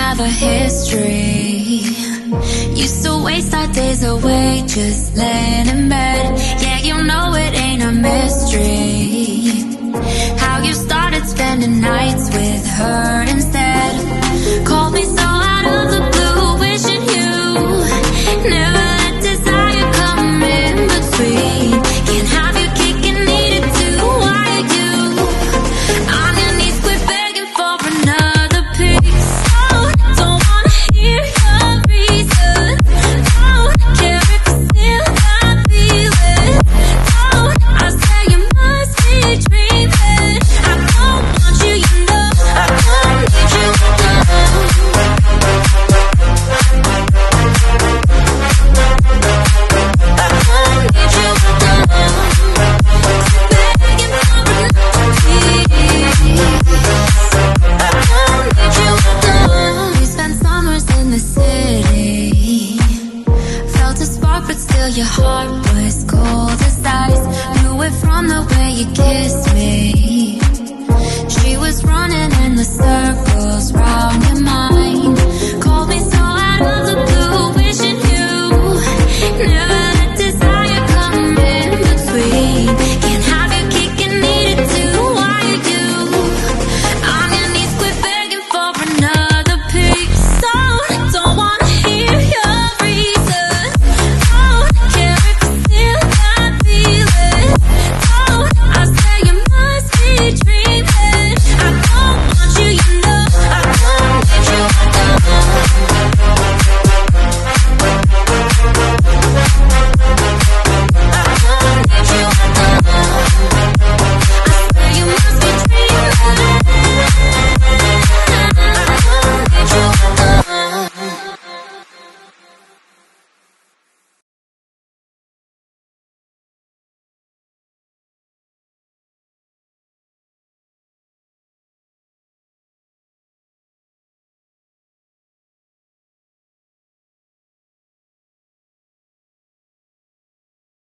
have a history. Used to waste our days away just laying in bed. Yeah, you know it ain't a mystery how you started spending nights with her instead.